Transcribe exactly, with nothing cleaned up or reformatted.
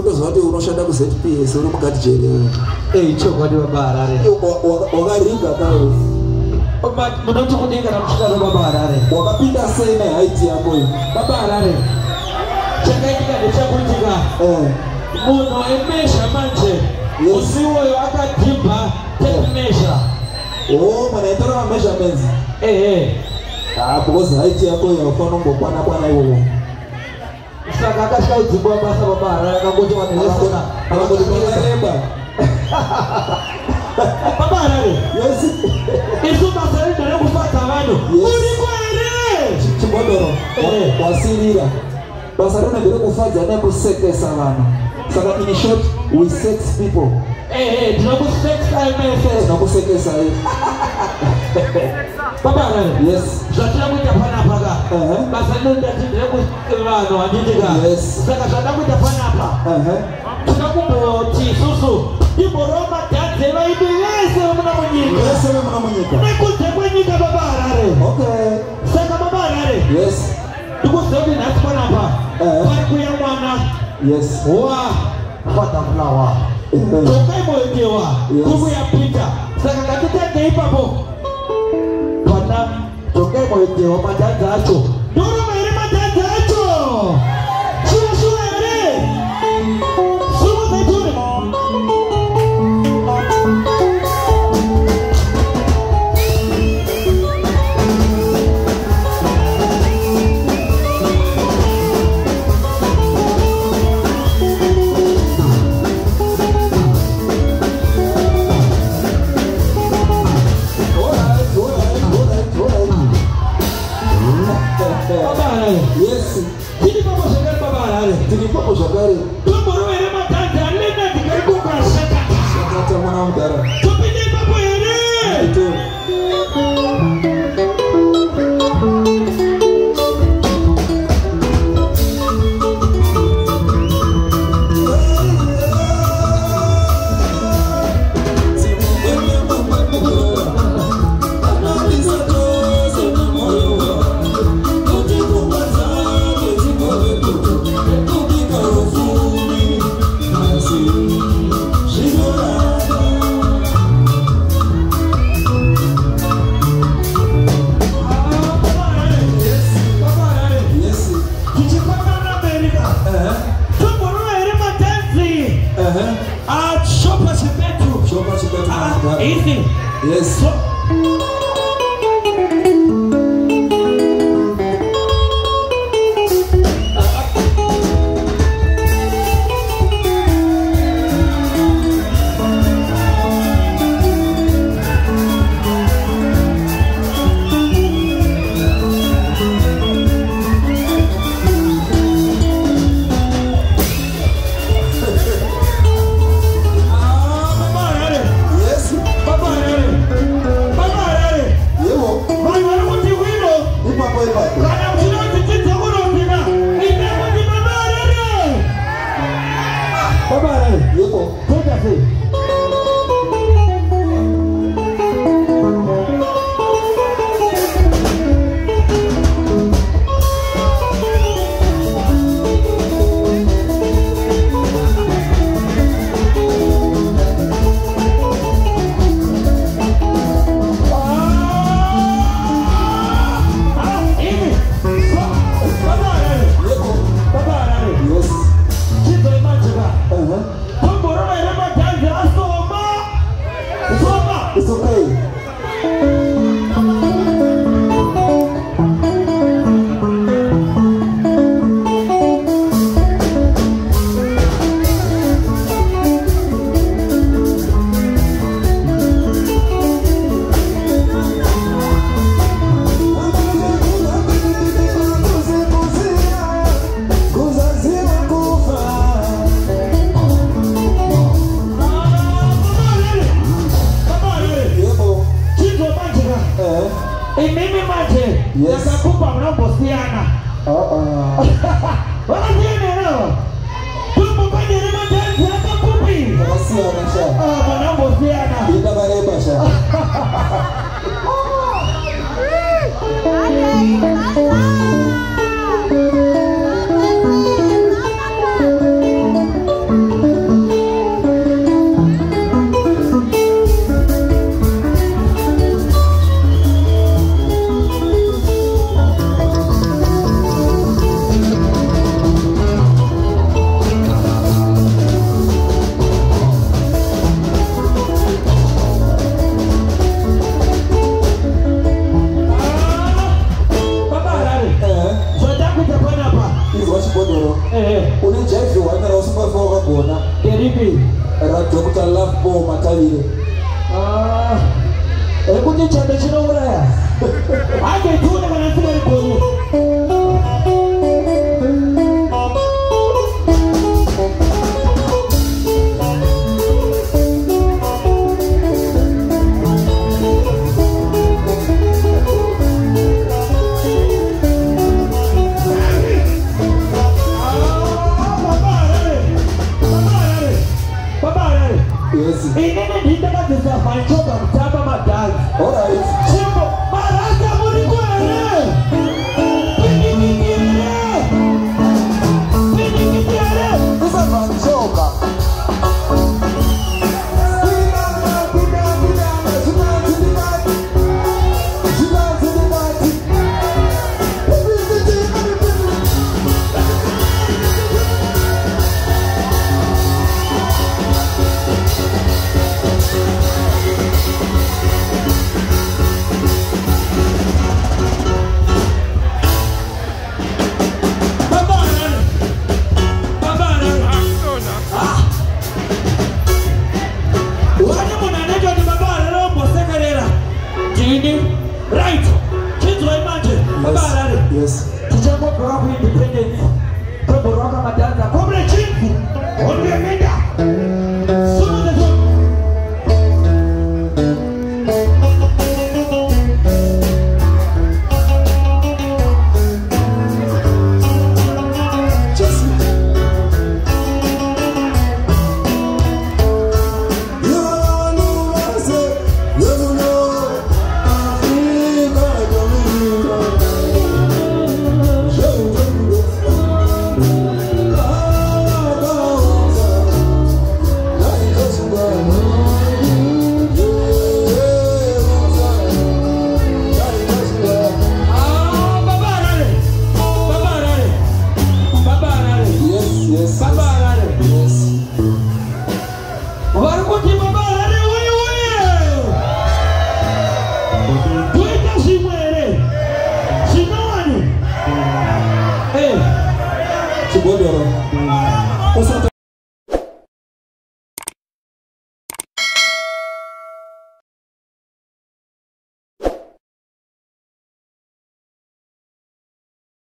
utozwa kuti unoshanda ku Z P S uri mukati jeri. Eh chokwadi baba Harare. Wakariga kawo. Baba munoti kudinga na mshikana baba Harare. Wakapinda sena haiti yako hiyo. Baba Harare. Chakaika ndechakutika. Eh. Munhu emesha manje. Usiwe akadhibha tape measure. Oh, manaitara wa measurements. Eh eh. Ah, because haiti yako yafana ngokwana kwana hiyo. Saka akashika udzibwa basa baba Harare akangoti wanelesona. Akangoti waneleba. Baba Harare. Yes. Isu basari ndere kufata vanhu. Uri kwere. Chibodoro. Eh, wasirira. Basari ndere kufadza ne kusekesa vanhu. Saka in short, we sex people. Eh eh, tunaku sex I M S. Tunaku sekesa hiyo. Baba Harare. Yes. Zvatira kuita pana paka. Eh. Basari ndere kufadza vanhu andindika. Yes. Saka zvatira kuita pana apa. Eh. Tunakumboti susu. Iboroma dadze vaidu vese vamuna munyika. Vese vamuna munyika. Nekunze kwenyika baba Harare. Okay. Saka baba Harare. Yes. Ndikuziva kuti nhasi panapa. Pari kuuya mwana. Yes. Wa fata flower. Toka imoitewa. Kukuya Peter. Saka ngatitange ipapo. Pana toka imoitewa madhanza acho. Ndoroma iri madhanza acho. Shuwa shuwa ere. Shuwa zaituni. Yes. Tini papo shakari baba Harare. Tini papo shakari. Tumboro ere matanda alena tikaribu kwa shakata. Shakata mwana mdara. Tupinde papo ere. Ito. Easy. Yes. So, Yes. Nakakupa mnambosiana. Oh oh. Wanasiana leo. Tupo kwenye rima dance hapa kupi. Wanasiana sha. Ah, mnambosiana. Ida bareba sha. Aura. Ake tuna kana sima riporu. Chibodoro.